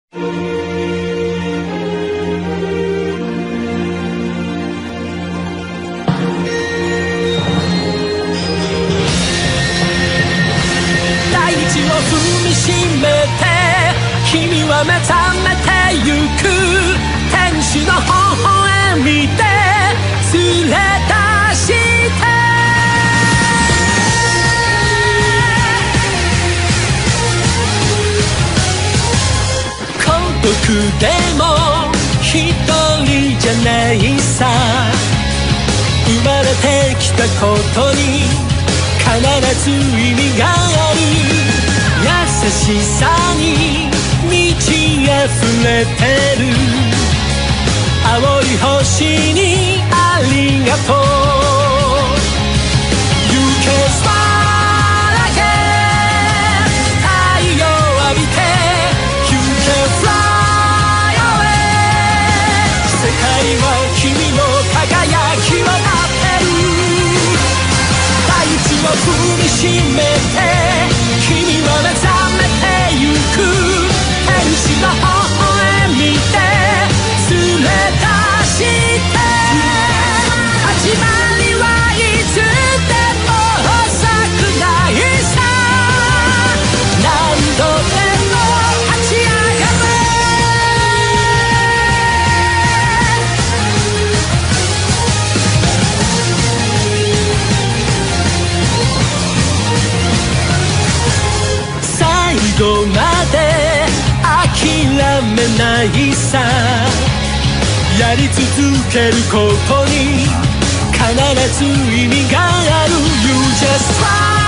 大地を踏みしめて君は目覚めてゆく天使の微笑みで連れ出して孤独でも一人じゃないさ生まれてきたことに必ず意味がある優しさに満ち溢れてる青い星にありがとう You can smile again 太陽浴びて You can fly away 世界は君の輝きを待ってる大地を踏みしめて君は目覚めてゆく天使の微笑みで連れ出して始まりはいつでも遅くないさ何度でも立ち上がれ最後まで諦めないさやり続けることに必ず意味がある You just try